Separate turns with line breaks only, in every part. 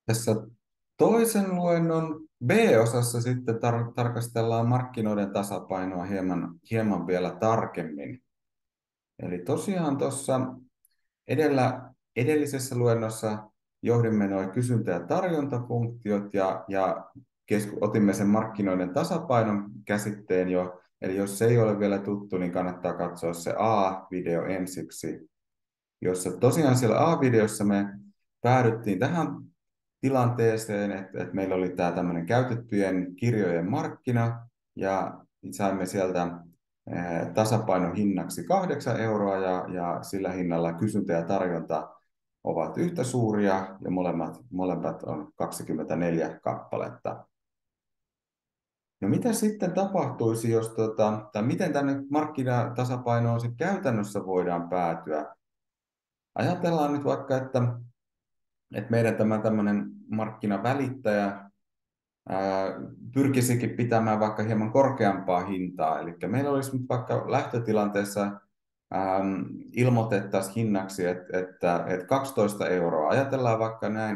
Tässä toisen luennon B-osassa sitten tarkastellaan markkinoiden tasapainoa hieman vielä tarkemmin. Eli tosiaan tuossa edellisessä luennossa johdimme nuo kysyntä- ja tarjontafunktiot ja otimme sen markkinoiden tasapainon käsitteen jo. Eli jos se ei ole vielä tuttu, niin kannattaa katsoa se A-video ensiksi, jossa tosiaan siellä A-videossa me päädyttiin tähän tilanteeseen, että meillä oli tämä tämmöinen käytettyjen kirjojen markkina ja saimme sieltä tasapainon hinnaksi 8 euroa ja sillä hinnalla kysyntä ja tarjonta ovat yhtä suuria ja molemmat on 24 kappaletta. No mitä sitten tapahtuisi, jos tai miten tänne markkinatasapainoon sitten käytännössä voidaan päätyä? Ajatellaan nyt vaikka, että meidän tämä tämmöinen markkinavälittäjä pyrkisikin pitämään vaikka hieman korkeampaa hintaa. Eli meillä olisi nyt vaikka lähtötilanteessa ilmoitettaisiin hinnaksi, että 12 euroa. Ajatellaan vaikka näin,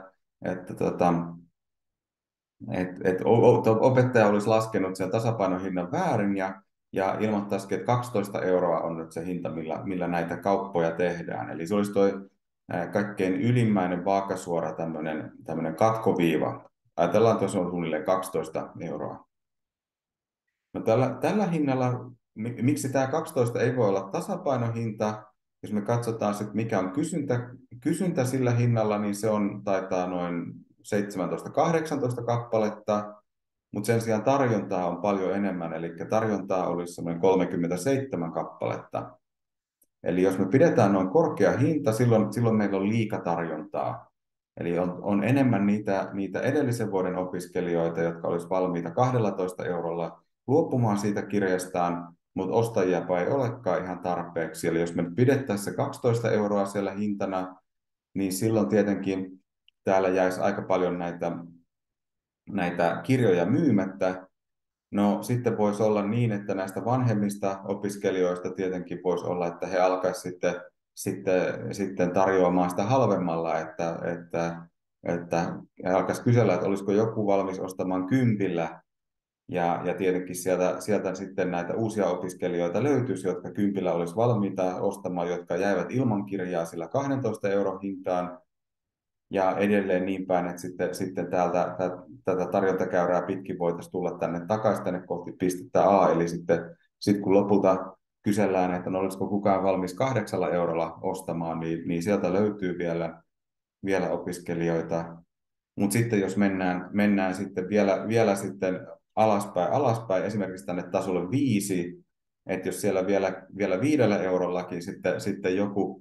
että opettaja olisi laskenut sen tasapainohinnan väärin ja ilmoittaisikin, että 12 euroa on nyt se hinta, millä näitä kauppoja tehdään. Eli se olisi tuo kaikkein ylimmäinen vaakasuora tämmöinen katkoviiva. Ajatellaan, että se on suunnilleen 12 euroa. No tällä hinnalla, miksi tämä 12 ei voi olla tasapainohinta? Jos me katsotaan sitten, mikä on kysyntä sillä hinnalla, niin taitaa noin 17-18 kappaletta, mutta sen sijaan tarjontaa on paljon enemmän, eli tarjontaa olisi semmoinen 37 kappaletta. Eli jos me pidetään noin korkea hinta, silloin meillä on liikatarjontaa. Eli on enemmän niitä edellisen vuoden opiskelijoita, jotka olisivat valmiita 12 eurolla luopumaan siitä kirjastaan, mutta ostajiapa ei olekaan ihan tarpeeksi. Eli jos me pidettäisiin se 12 euroa siellä hintana, niin silloin tietenkin täällä jäisi aika paljon näitä kirjoja myymättä. No sitten voisi olla niin, että näistä vanhemmista opiskelijoista tietenkin voisi olla, että he alkaisivat sitten tarjoamaan sitä halvemmalla, että he alkaisivat kysellä, että olisiko joku valmis ostamaan kympillä. Ja tietenkin sieltä sitten näitä uusia opiskelijoita löytyisi, jotka kympillä olisi valmiita ostamaan, jotka jäivät ilman kirjaa sillä 12 euron hintaan. Ja edelleen niin päin, että sitten tätä tarjontakäyrää pitkin voitaisiin tulla takaisin tänne kohti pistettä A. Eli sitten kun lopulta kysellään, että no, olisiko kukaan valmis 8 eurolla ostamaan, niin sieltä löytyy vielä opiskelijoita. Mutta sitten jos mennään sitten vielä sitten alaspäin, esimerkiksi tänne tasolle 5, että jos siellä vielä 5 eurollakin sitten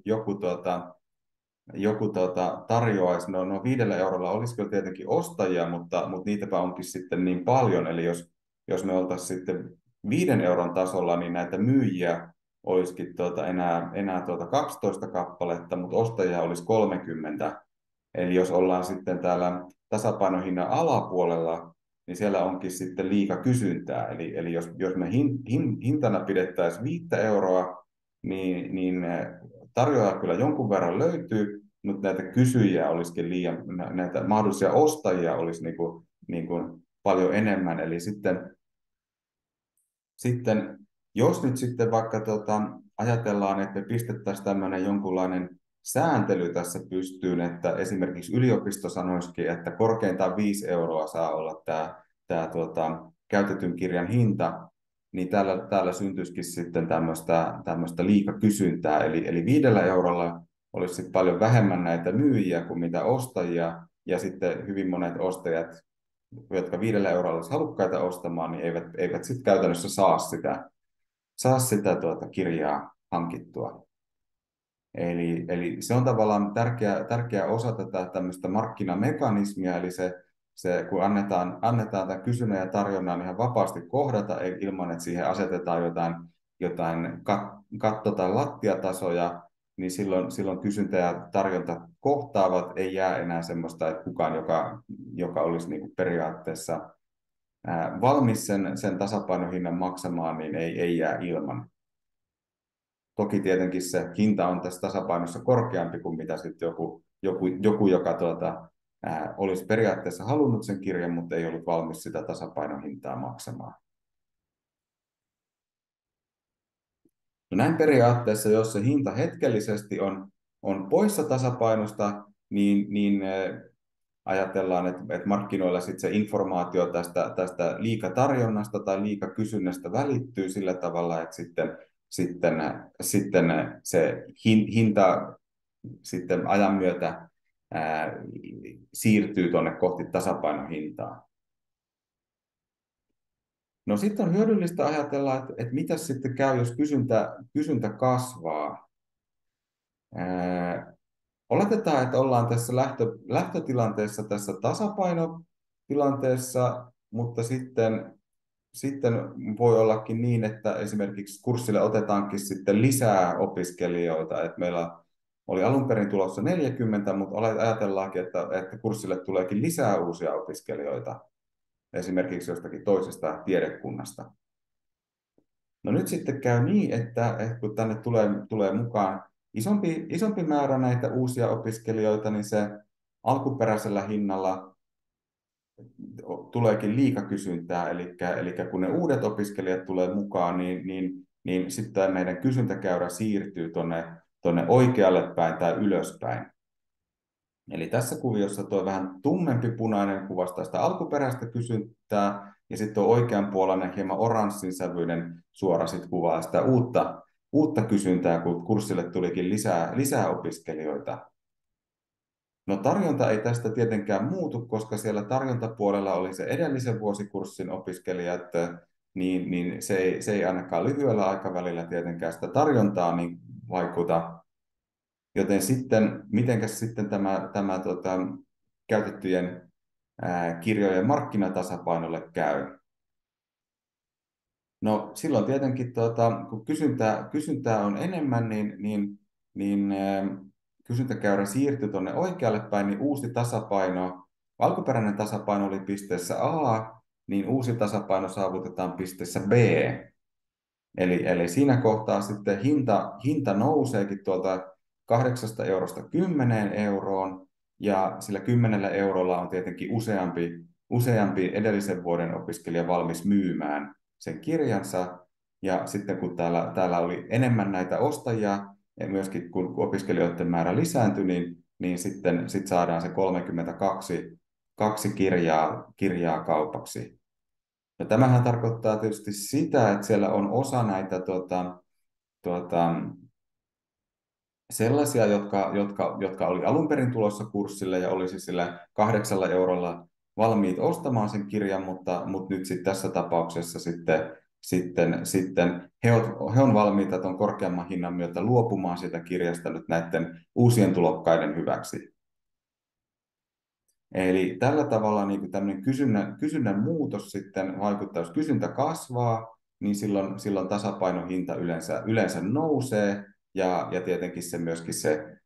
joku tarjoaisi, no 5 eurolla olisi kyllä tietenkin ostajia, mutta niitäpä onkin sitten niin paljon, eli jos me oltaisiin sitten 5 euron tasolla, niin näitä myyjiä olisikin enää 12 kappaletta, mutta ostajia olisi 30. Eli jos ollaan sitten täällä tasapainohinnan alapuolella, niin siellä onkin sitten liika kysyntää. Eli jos me hintana pidettäisiin 5 euroa, niin tarjoajia kyllä jonkun verran löytyy, mutta näitä kysyjiä olisikin näitä mahdollisia ostajia olisi niin kuin paljon enemmän. Eli sitten jos nyt sitten vaikka ajatellaan, että me pistettäisiin tämmöinen jonkunlainen sääntely tässä pystyyn, että esimerkiksi yliopisto sanoisikin, että korkeintaan 5 euroa saa olla tämä käytetyn kirjan hinta, niin täällä syntyisikin sitten tämmöistä liikakysyntää. Eli 5 eurolla olisi sitten paljon vähemmän näitä myyjiä kuin mitä ostajia, ja sitten hyvin monet ostajat, jotka 5 eurolla olisi halukkaita ostamaan, niin eivät sitten käytännössä saa sitä kirjaa hankittua. Eli se on tavallaan tärkeä osa tätä tämmöistä markkinamekanismia, eli se kun annetaan tämän kysynnän ja tarjonnan ihan vapaasti kohdata ilman, että siihen asetetaan jotain katto- tai lattiatasoja, niin silloin kysyntä ja tarjonta kohtaavat, ei jää enää semmoista, että kukaan, joka olisi niin kuin periaatteessa valmis sen tasapainohinnan maksamaan, niin ei jää ilman. Toki tietenkin se hinta on tässä tasapainossa korkeampi kuin mitä sitten joku joka olisi periaatteessa halunnut sen kirjan, mutta ei ollut valmis sitä tasapainohintaa maksamaan. No näin periaatteessa, jos se hinta hetkellisesti on poissa tasapainosta, niin ajatellaan, että markkinoilla sit se informaatio tästä liikatarjonnasta tai liikakysynnästä välittyy sillä tavalla, että sitten se hinta sitten ajan myötä siirtyy tuonne kohti tasapainohintaa. No sitten on hyödyllistä ajatella, että mitä sitten käy, jos kysyntä kasvaa. Oletetaan, että ollaan tässä lähtötilanteessa, tässä tasapainotilanteessa, mutta sitten voi ollakin niin, että esimerkiksi kurssille otetaankin sitten lisää opiskelijoita. Että meillä oli alun perin tulossa 40, mutta ajatellaankin, että kurssille tuleekin lisää uusia opiskelijoita, esimerkiksi jostakin toisesta tiedekunnasta. No nyt sitten käy niin, että kun tänne tulee mukaan isompi määrä näitä uusia opiskelijoita, niin se alkuperäisellä hinnalla tuleekin liikakysyntää, eli kun ne uudet opiskelijat tulee mukaan, niin sitten meidän kysyntäkäyrä siirtyy tuonne oikealle päin tai ylöspäin. Eli tässä kuviossa tuo vähän tummempi punainen kuvastaa sitä alkuperäistä kysyntää, ja sitten tuo oikeanpuoleinen hieman oranssin sävyinen suora sitten kuvaa sitä uutta kysyntää, kun kurssille tulikin lisää opiskelijoita. No tarjonta ei tästä tietenkään muutu, koska siellä tarjontapuolella oli se edellisen vuosikurssin opiskelijat, niin se ei ainakaan lyhyellä aikavälillä tietenkään sitä tarjontaa niin vaikuta. Joten sitten, mitenkäs sitten tämä käytettyjen kirjojen markkinatasapainolle käy? No silloin tietenkin, kun kysyntää on enemmän, niin kysyntäkäyrä siirtyy tuonne oikealle päin, niin uusi tasapaino, alkuperäinen tasapaino oli pisteessä A, niin uusi tasapaino saavutetaan pisteessä B. Eli siinä kohtaa sitten hinta nouseekin tuolta 8 eurosta 10 euroon, ja sillä 10 eurolla on tietenkin useampi edellisen vuoden opiskelija valmis myymään sen kirjansa, ja sitten kun täällä oli enemmän näitä ostajia, ja myöskin kun opiskelijoiden määrä lisääntyi, niin sitten saadaan se 32 kirjaa kaupaksi. Ja tämähän tarkoittaa tietysti sitä, että siellä on osa näitä sellaisia, jotka oli alun perin tulossa kurssille ja olisi sillä 8 eurolla valmiit ostamaan sen kirjan, mutta nyt sitten tässä tapauksessa sitten he on valmiita tuon korkeamman hinnan myötä luopumaan siitä kirjasta nyt näiden uusien tulokkaiden hyväksi. Eli tällä tavalla niin tämmöinen kysynnän muutos sitten vaikuttaa, jos kysyntä kasvaa, niin silloin tasapainohinta yleensä nousee, ja tietenkin myöskin se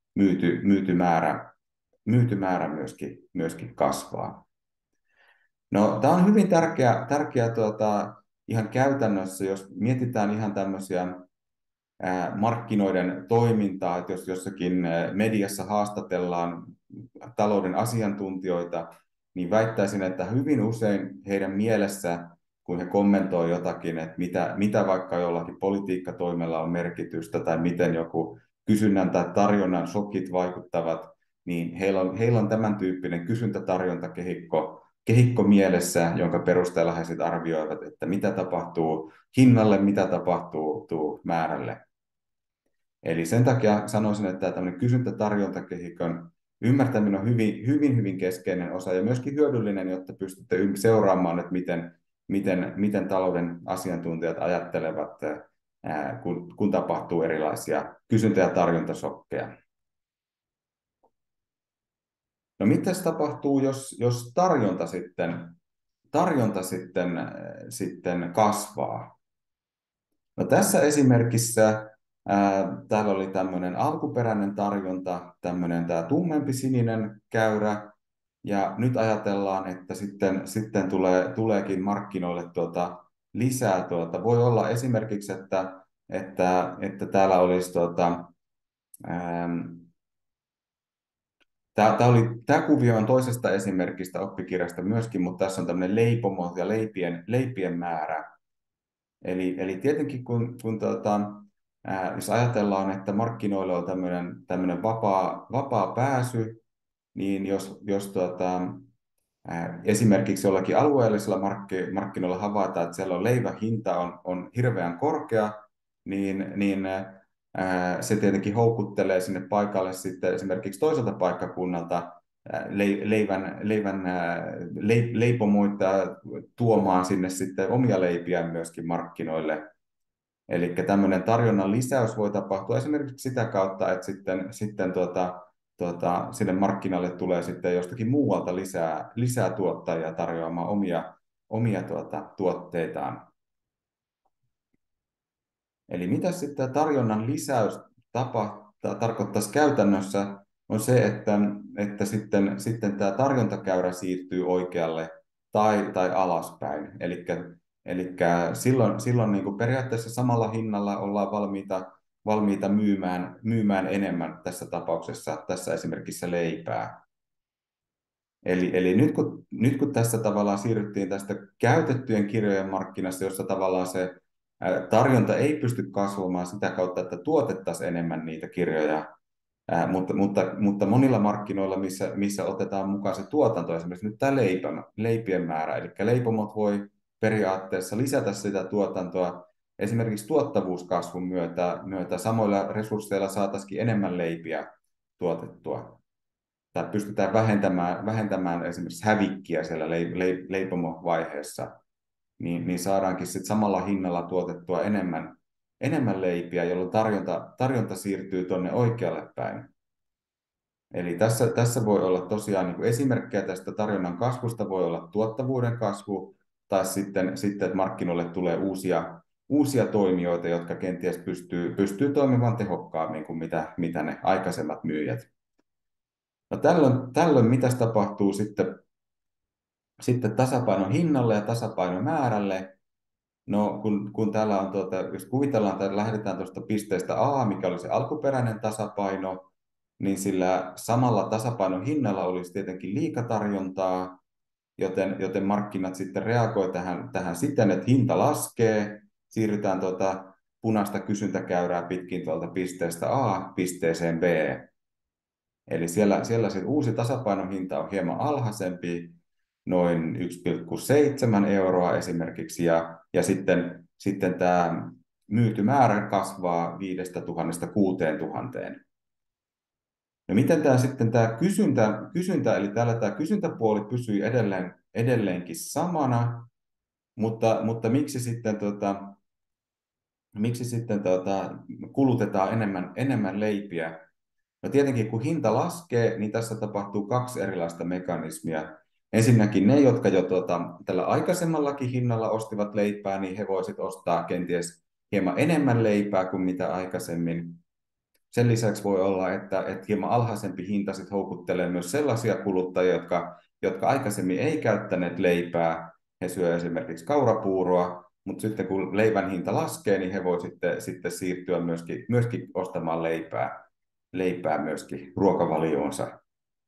myytymäärä myöskin kasvaa. No, tämä on hyvin tärkeä ihan käytännössä, jos mietitään ihan tämmöisiä markkinoiden toimintaa, että jos jossakin mediassa haastatellaan talouden asiantuntijoita, niin väittäisin, että hyvin usein heidän mielessä, kun he kommentoivat jotakin, että mitä vaikka jollakin politiikkatoimella on merkitystä tai miten joku kysynnän tai tarjonnan shokit vaikuttavat, niin heillä on tämän tyyppinen kysyntätarjontakehikko mielessä, jonka perusteella he sitten arvioivat, että mitä tapahtuu hinnalle, mitä tapahtuu määrälle. Eli sen takia sanoisin, että tämmöinen kysyntätarjontakehikon ymmärtäminen on hyvin keskeinen osa ja myöskin hyödyllinen, jotta pystytte seuraamaan, että miten talouden asiantuntijat ajattelevat, kun tapahtuu erilaisia kysyntä- ja tarjontasokkeja. No mitä tapahtuu, jos tarjonta sitten kasvaa? No tässä esimerkissä täällä oli tämmöinen alkuperäinen tarjonta, tämä tummempi sininen käyrä, ja nyt ajatellaan, että sitten tuleekin markkinoille lisää. Voi olla esimerkiksi, että täällä olisi Tämä kuvio on toisesta esimerkistä oppikirjasta myöskin, mutta tässä on tämmöinen leipomo ja leipien määrä. Eli tietenkin jos ajatellaan, että markkinoilla on tämmöinen vapaa pääsy, niin esimerkiksi jollakin alueellisella markkinoilla havaitaan, että siellä on leivän hinta on hirveän korkea, se tietenkin houkuttelee sinne paikalle sitten esimerkiksi toiselta paikkakunnalta leipomoita tuomaan sinne sitten omia leipiään myöskin markkinoille. Eli tämmöinen tarjonnan lisäys voi tapahtua esimerkiksi sitä kautta, että sinne markkinalle tulee sitten jostakin muualta lisää tuottajia tarjoamaan omia tuotteitaan. Eli mitä sitten tarjonnan lisäys tarkoittaisi käytännössä, on se, että sitten tämä tarjontakäyrä siirtyy oikealle tai alaspäin. Eli silloin niin kuin periaatteessa samalla hinnalla ollaan valmiita myymään enemmän tässä tapauksessa, tässä esimerkissä leipää. Eli nyt kun tässä tavallaan siirryttiin tästä käytettyjen kirjojen markkinasta, jossa tavallaan se tarjonta ei pysty kasvamaan sitä kautta, että tuotettaisiin enemmän niitä kirjoja, mutta monilla markkinoilla, missä otetaan mukaan se tuotanto, esimerkiksi nyt tämä leipien määrä, eli leipomot voi periaatteessa lisätä sitä tuotantoa esimerkiksi tuottavuuskasvun myötä samoilla resursseilla saataisiin enemmän leipiä tuotettua. Tai pystytään vähentämään esimerkiksi hävikkiä siellä leipomovaiheessa, niin saadaankin sit samalla hinnalla tuotettua enemmän leipiä, jolloin tarjonta siirtyy tuonne oikealle päin. Eli tässä voi olla tosiaan niin kuin esimerkkejä tästä tarjonnan kasvusta, voi olla tuottavuuden kasvu, tai sitten että markkinoille tulee uusia toimijoita, jotka kenties pystyy toimimaan tehokkaammin kuin mitä ne aikaisemmat myyjät. No tällöin mitäs tapahtuu sitten tasapainon hinnalle ja tasapainon määrälle? No kun täällä on, jos kuvitellaan, että lähdetään tuosta pisteestä A, mikä oli se alkuperäinen tasapaino, niin sillä samalla tasapainon hinnalla olisi tietenkin liikatarjontaa, joten markkinat sitten reagoi tähän siten, että hinta laskee, siirrytään punaista kysyntäkäyrää pitkin tuolta pisteestä A pisteeseen B. Eli siellä se uusi tasapainon hinta on hieman alhaisempi, noin 1,7 euroa esimerkiksi, ja sitten tämä myyty määrä kasvaa 5 000 6 000. No miten tämä kysyntä, eli täällä tämä kysyntäpuoli pysyy edelleenkin samana, mutta miksi sitten kulutetaan enemmän leipiä? No tietenkin kun hinta laskee, niin tässä tapahtuu 2 erilaista mekanismia. Ensinnäkin ne, jotka jo tällä aikaisemmallakin hinnalla ostivat leipää, niin he voisivat ostaa kenties hieman enemmän leipää kuin mitä aikaisemmin. Sen lisäksi voi olla, että hieman alhaisempi hinta sit houkuttelee myös sellaisia kuluttajia, jotka aikaisemmin ei käyttäneet leipää. He syövät esimerkiksi kaurapuuroa, mutta sitten kun leivän hinta laskee, niin he voivat sitten siirtyä myöskin ostamaan leipää myöskin ruokavalioonsa.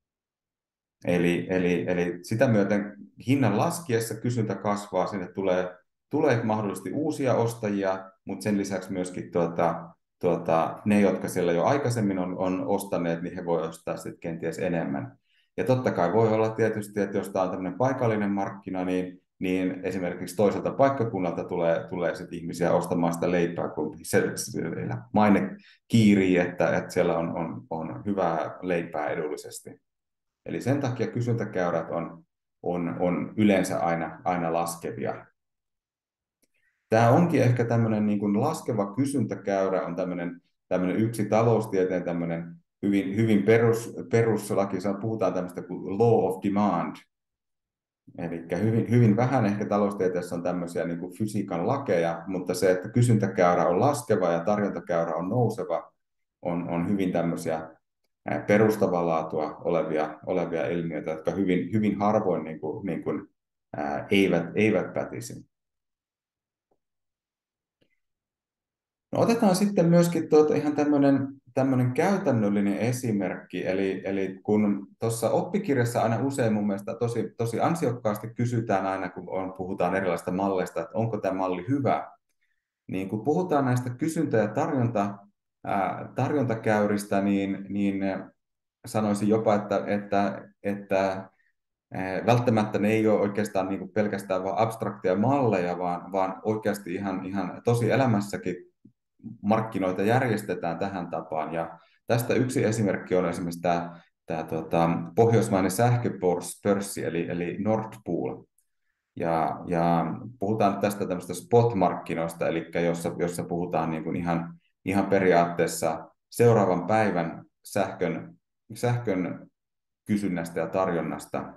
Eli sitä myöten hinnan laskiessa kysyntä kasvaa, sinne tulee mahdollisesti uusia ostajia, mutta sen lisäksi myöskin ne, jotka siellä jo aikaisemmin on ostaneet, niin he voi ostaa sitten kenties enemmän. Ja totta kai voi olla tietysti, että jos tämä on tämmöinen paikallinen markkina, niin esimerkiksi toiselta paikkakunnalta tulee sitten ihmisiä ostamaan sitä leipää, kun se maine kiirii, että siellä on hyvää leipää edullisesti. Eli sen takia kysyntäkäyrät on yleensä aina laskevia. Tämä onkin ehkä tämmöinen niin kuin laskeva kysyntäkäyrä on tämmöinen yksi taloustieteen tämmöinen hyvin peruslaki, puhutaan tämmöistä kuin law of demand. Eli hyvin vähän ehkä taloustieteessä on tämmöisiä niin kuin fysiikan lakeja, mutta se, että kysyntäkäyrä on laskeva ja tarjontakäyrä on nouseva, on hyvin tämmöisiä perustavaa laatua olevia ilmiöitä, jotka hyvin harvoin eivät pätisi. No otetaan sitten myöskin ihan tämmöinen käytännöllinen esimerkki, eli kun tuossa oppikirjassa aina usein mun mielestä tosi ansiokkaasti kysytään aina, kun puhutaan erilaisista malleista, että onko tämä malli hyvä, niin kun puhutaan näistä kysyntä- ja tarjontakäyristä, niin sanoisin jopa, että välttämättä ne ei ole oikeastaan niin kuin pelkästään vain abstrakteja malleja, vaan oikeasti ihan tosi elämässäkin markkinoita järjestetään tähän tapaan. Ja tästä yksi esimerkki on esimerkiksi tämä pohjoismainen sähköpörssi, eli Nord Pool. Ja puhutaan nyt tästä tämmöistä spot-markkinoista, eli jossa puhutaan niin kuin ihan periaatteessa seuraavan päivän sähkön kysynnästä ja tarjonnasta.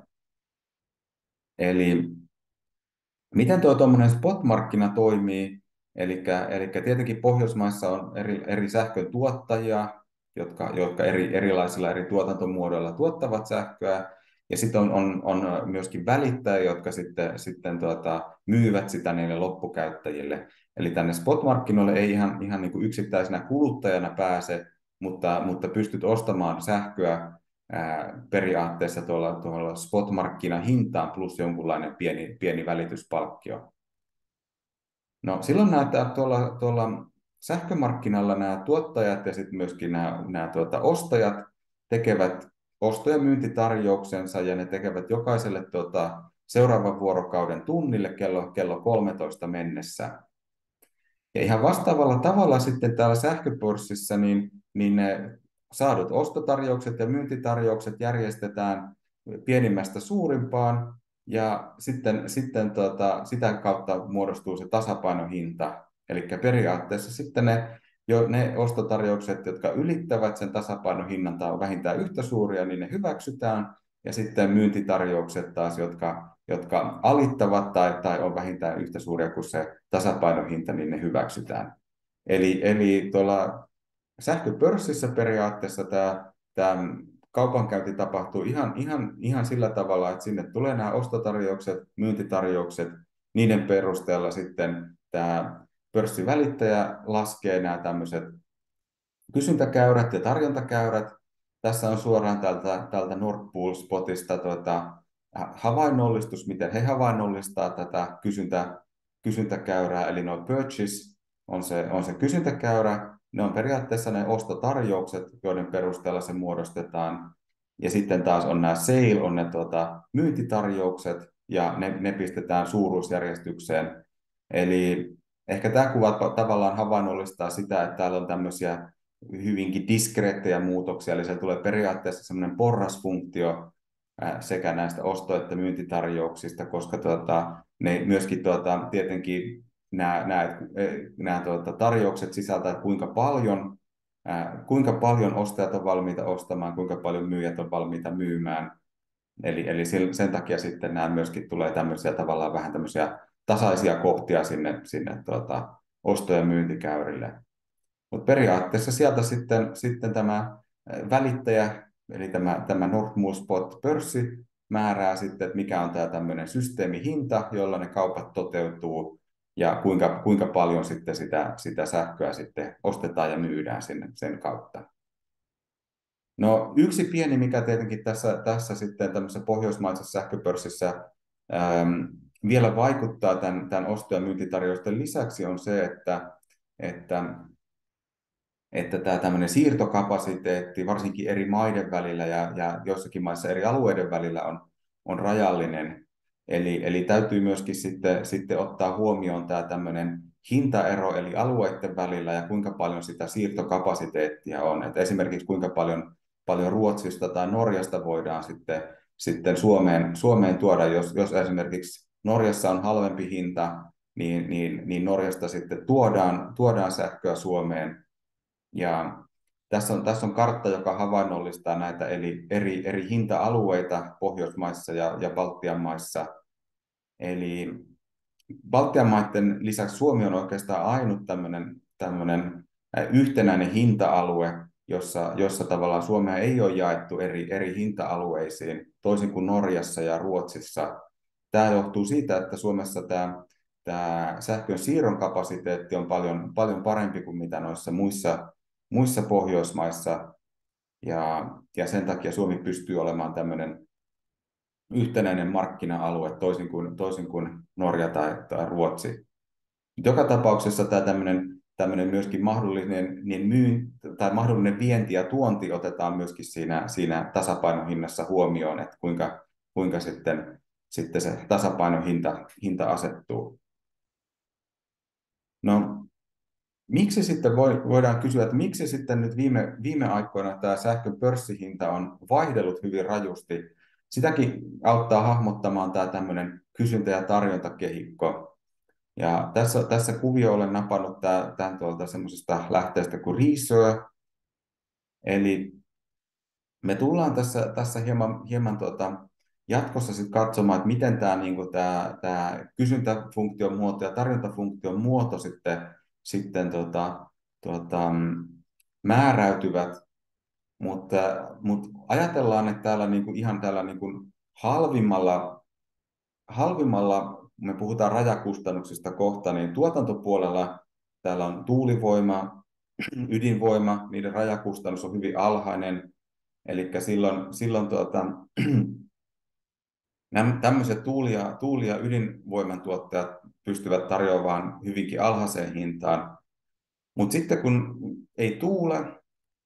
Eli miten tuo tuommoinen spot-markkina toimii? Eli tietenkin Pohjoismaissa on eri sähkön tuottajia, jotka erilaisilla eri tuotantomuodoilla tuottavat sähköä. Ja sitten on myöskin välittäjiä, jotka sitten myyvät sitä niille loppukäyttäjille. Eli tänne spot-markkinoille ei ihan niin kuin yksittäisenä kuluttajana pääse, mutta pystyt ostamaan sähköä periaatteessa tuolla spot-markkinahintaan plus jonkunlainen pieni välityspalkkio. No silloin tuolla sähkömarkkinalla nämä tuottajat ja sitten myöskin nämä ostajat tekevät osto- ja myyntitarjouksensa ja ne tekevät jokaiselle seuraavan vuorokauden tunnille kello 13 mennessä. Ja ihan vastaavalla tavalla sitten täällä sähköpörssissä niin ne saadut ostotarjoukset ja myyntitarjoukset järjestetään pienimmästä suurimpaan, ja sitten sitä kautta muodostuu se tasapainohinta. Eli periaatteessa sitten ne ostotarjoukset, jotka ylittävät sen tasapainohinnan tai on vähintään yhtä suuria, niin ne hyväksytään, ja sitten myyntitarjoukset taas, jotka alittavat tai on vähintään yhtä suuria kuin se tasapainohinta, niin ne hyväksytään. Eli tuolla sähköpörssissä periaatteessa tämä kaupankäynti tapahtuu ihan sillä tavalla, että sinne tulee nämä ostotarjoukset, myyntitarjoukset, niiden perusteella sitten tämä pörssivälittäjä laskee nämä tämmöiset kysyntäkäyrät ja tarjontakäyrät. Tässä on suoraan tältä Nord Pool Spotista havainnollistus, miten he havainnollistaa tätä kysyntäkäyrää, eli no purchase on se kysyntäkäyrä, ne on periaatteessa ne ostotarjoukset, joiden perusteella se muodostetaan, ja sitten taas on nämä sale, on ne myyntitarjoukset, ja ne pistetään suuruusjärjestykseen. Eli ehkä tämä kuva tavallaan havainnollistaa sitä, että täällä on tämmöisiä hyvinkin diskreettejä muutoksia, eli se tulee periaatteessa semmoinen porrasfunktio sekä näistä osto- että myyntitarjouksista, koska ne myöskin tietenkin nämä tarjoukset sisältävät kuinka paljon ostajat on valmiita ostamaan, kuinka paljon myyjät on valmiita myymään. Eli sen takia sitten nämä myöskin tulee tämmöisiä tavallaan vähän tämmöisiä tasaisia kohtia sinne osto- ja myyntikäyrille. Mutta periaatteessa sieltä sitten tämä välittäjä, eli tämä Nord Pool Spot-pörssi, määrää sitten, että mikä on tämä tämmöinen systeemihinta, jolla ne kaupat toteutuu, ja kuinka paljon sitten sitä sähköä sitten ostetaan ja myydään sen kautta. No yksi pieni, mikä tietenkin tässä sitten tämmöisessä pohjoismaisessa sähköpörssissä vielä vaikuttaa tämän osto- ja myyntitarjousten lisäksi on se, että tämä tämmöinen siirtokapasiteetti, varsinkin eri maiden välillä ja joissakin maissa eri alueiden välillä on rajallinen. Eli täytyy myöskin sitten ottaa huomioon tämä tämmöinen hintaero eli alueiden välillä ja kuinka paljon sitä siirtokapasiteettia on. Et esimerkiksi kuinka paljon Ruotsista tai Norjasta voidaan sitten Suomeen tuoda, jos esimerkiksi Norjassa on halvempi hinta, niin Norjasta sitten tuodaan sähköä Suomeen. Ja tässä on kartta, joka havainnollistaa näitä eri hinta-alueita Pohjoismaissa ja Baltian maissa. Eli Baltian maiden lisäksi Suomi on oikeastaan ainut tämmöinen yhtenäinen hinta-alue, jossa tavallaan Suomea ei ole jaettu eri hinta-alueisiin, toisin kuin Norjassa ja Ruotsissa. Tämä johtuu siitä, että Suomessa tämä tämä sähkön siirron kapasiteetti on paljon parempi kuin mitä noissa muissa Pohjoismaissa, ja sen takia Suomi pystyy olemaan tämmöinen yhtenäinen markkina-alue toisin kuin Norja tai Ruotsi. Joka tapauksessa tämä tämmöinen myöskin mahdollinen vienti ja tuonti otetaan myöskin siinä tasapainohinnassa huomioon, että kuinka sitten se tasapainohinta asettuu. No, miksi sitten voidaan kysyä, että miksi sitten nyt viime aikoina tämä sähkön pörssihinta on vaihdellut hyvin rajusti? Sitäkin auttaa hahmottamaan tämä tämmöinen kysyntä- ja tarjontakehikko. Ja tässä kuvio olen napannut tämän tuolta semmoisesta lähteestä kuin Research. Eli me tullaan tässä hieman jatkossa sit katsomaan, että miten tämä kysyntäfunktion muoto ja tarjontafunktion muoto sitten määräytyvät, mutta ajatellaan, että täällä ihan täällä halvimmalla, me puhutaan rajakustannuksista kohta, niin tuotantopuolella täällä on tuulivoima, ydinvoima, niiden rajakustannus on hyvin alhainen, eli silloin tämmöiset tuuli- ja ydinvoiman tuottajat pystyvät tarjoamaan hyvinkin alhaiseen hintaan. Mutta sitten kun ei tuule,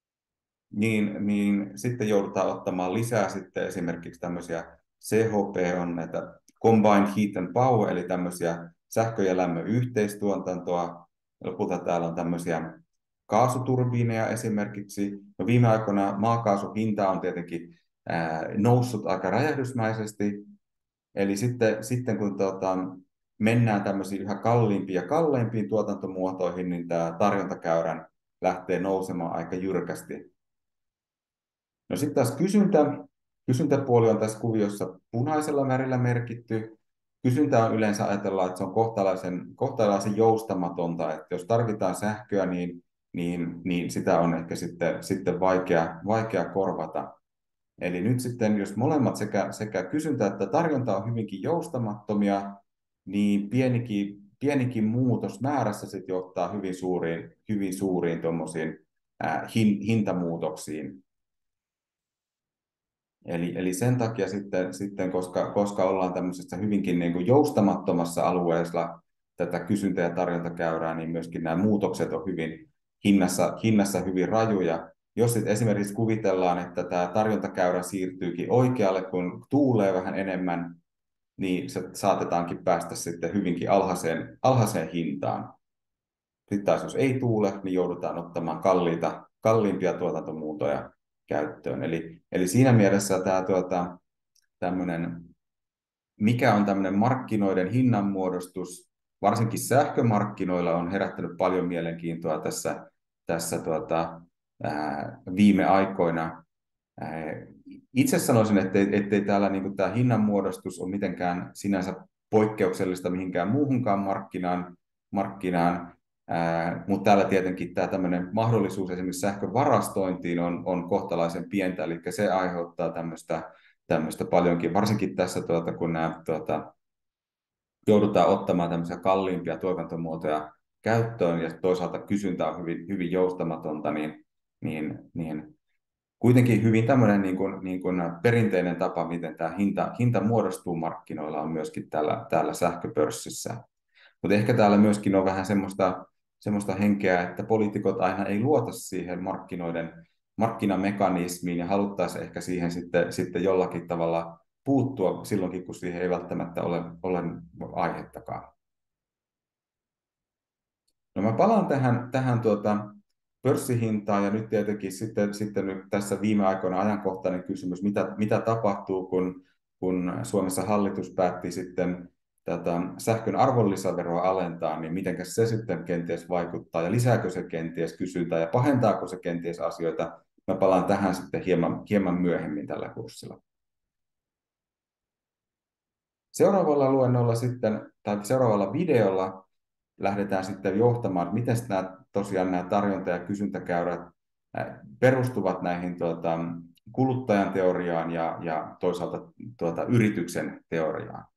niin sitten joudutaan ottamaan lisää sitten esimerkiksi tämmöisiä CHP on näitä Combined Heat and Power, eli tämmöisiä sähkö- ja lämmön yhteistuotantoa. Lopulta täällä on tämmöisiä kaasuturbiineja esimerkiksi. No viime aikoina maakaasun hinta on tietenkin noussut aika räjähdysmäisesti. Eli sitten kun mennään tämmöisiin yhä kalliimpiin ja kalleimpiin tuotantomuotoihin, niin tämä tarjontakäyrän lähtee nousemaan aika jyrkästi. No sitten taas kysyntäpuoli on tässä kuviossa punaisella värillä merkitty. Kysyntä on yleensä ajatellaan, että se on kohtalaisen joustamatonta, että jos tarvitaan sähköä, niin sitä on ehkä sitten vaikea korvata. Eli nyt sitten, jos molemmat sekä kysyntä että tarjonta on hyvinkin joustamattomia, niin pienikin muutos määrässä sitten johtaa hyvin suuriin tuommoisiin hintamuutoksiin. Eli sen takia sitten koska ollaan tämmöisessä hyvinkin niin kuin joustamattomassa alueessa tätä kysyntä- ja tarjontakäyrää, niin myöskin nämä muutokset on hinnassa hyvin rajuja. Jos sitten esimerkiksi kuvitellaan, että tämä tarjontakäyrä siirtyykin oikealle, kun tuulee vähän enemmän, niin se saatetaankin päästä sitten hyvinkin alhaiseen hintaan. Sitten taas jos ei tuule, niin joudutaan ottamaan kalliimpia tuotantomuotoja käyttöön. Eli siinä mielessä mikä on tämmöinen markkinoiden hinnanmuodostus, varsinkin sähkömarkkinoilla on herättänyt paljon mielenkiintoa tässä viime aikoina. Itse sanoisin, ettei täällä tämä hinnanmuodostus ole mitenkään sinänsä poikkeuksellista mihinkään muuhunkaan markkinaan, mutta täällä tietenkin tämä tämmöinen mahdollisuus esimerkiksi sähkön varastointiin on kohtalaisen pientä, eli se aiheuttaa tämmöistä paljonkin, varsinkin tässä kun joudutaan ottamaan tämmöisiä kalliimpia tuotantomuotoja käyttöön ja toisaalta kysyntä on hyvin joustamatonta, niin kuitenkin hyvin tämmöinen niin kuin perinteinen tapa, miten tämä hinta muodostuu markkinoilla, on myöskin täällä sähköpörssissä. Mutta ehkä täällä myöskin on vähän semmoista henkeä, että poliitikot aina ei luota siihen markkinamekanismiin ja haluttaisiin ehkä siihen sitten jollakin tavalla puuttua silloinkin, kun siihen ei välttämättä ole aihettakaan. No mä palaan tähän pörssihintaan ja nyt tietenkin sitten nyt tässä viime aikoina ajankohtainen kysymys, mitä tapahtuu, kun Suomessa hallitus päätti sitten tätä sähkön arvonlisäveroa alentaa, niin miten se sitten kenties vaikuttaa ja lisääkö se kenties kysyntää ja pahentaako se kenties asioita. Mä palaan tähän sitten hieman myöhemmin tällä kurssilla. Seuraavalla luennolla sitten, tai seuraavalla videolla lähdetään sitten johtamaan, että miten nämä tarjonta- ja kysyntäkäyrät perustuvat näihin kuluttajan teoriaan ja toisaalta yrityksen teoriaan.